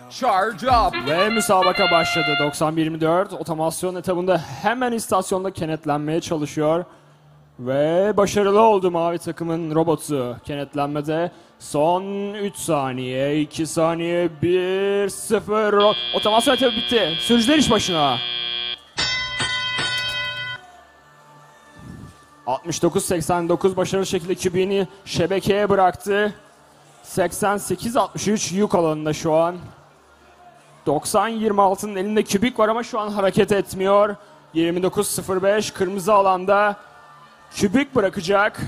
Charge up. Ve müsabaka başladı. 91-24 otomasyon etabında hemen istasyonda kenetlenmeye çalışıyor. Ve başarılı oldu mavi takımın robotu kenetlenmede. Son 3 saniye, 2 saniye, 1-0. Otomasyon etabı bitti. Sürücüler iş başına. 69-89 başarılı şekilde kübini şebekeye bıraktı. 88-63 yük alanında şu an. 90-26'nın elinde kübik var ama şu an hareket etmiyor. 29-05 kırmızı alanda kübik bırakacak.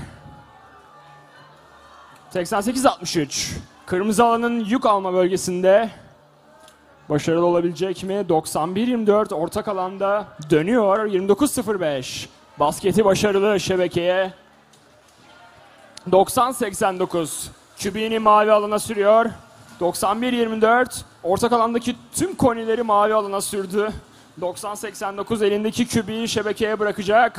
88-63 kırmızı alanın yük alma bölgesinde. Başarılı olabilecek mi? 91-24 ortak alanda dönüyor. 29-05 basketi başarılı şebekeye. 90-89 kübiğini mavi alana sürüyor. 91-24 ortak alandaki tüm konileri mavi alana sürdü. 90-89 elindeki kübiği şebekeye bırakacak.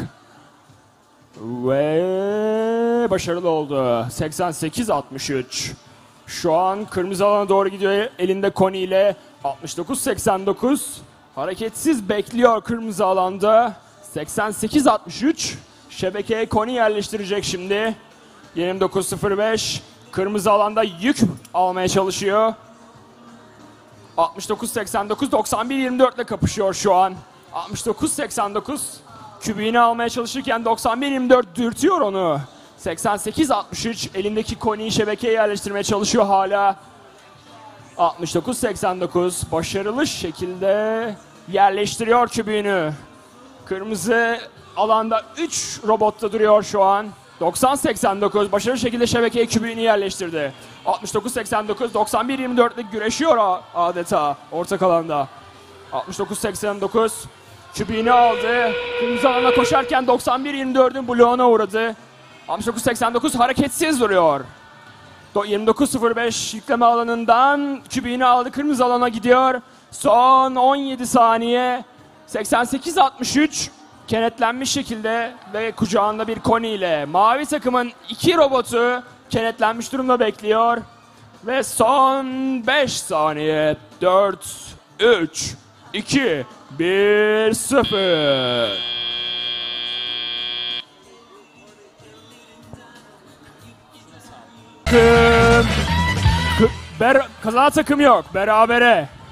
Ve başarılı oldu. 88-63. Şu an kırmızı alana doğru gidiyor elinde koni ile. 69-89 hareketsiz bekliyor kırmızı alanda. 88-63 şebekeye koni yerleştirecek şimdi. 29-05 kırmızı alanda yük almaya çalışıyor. 69-89 91-24 ile kapışıyor şu an. 69-89 kübiğini almaya çalışırken 91-24 dürtüyor onu. 88-63 elindeki koniyi şebekeye yerleştirmeye çalışıyor hala. 69-89 başarılı şekilde yerleştiriyor kübiğini. Kırmızı alanda 3 robotta duruyor şu an. 90-89 başarılı şekilde şebekeye kübiğini yerleştirdi. 69-89 91-24'le güreşiyor adeta ortak alanda. 69-89 kübiğini aldı. Kırmızı alana koşarken 91-24'ün bloğuna uğradı. 69-89 hareketsiz duruyor. 29-05 yükleme alanından kübiğini aldı. Kırmızı alana gidiyor. Son 17 saniye. 88-63 kenetlenmiş şekilde ve kucağında bir koni ile mavi takımın 2 robotu kenetlenmiş durumda bekliyor. Ve son 5 saniye. 4, 3, 2, 1, 0. Kazanan takım yok. Berabere.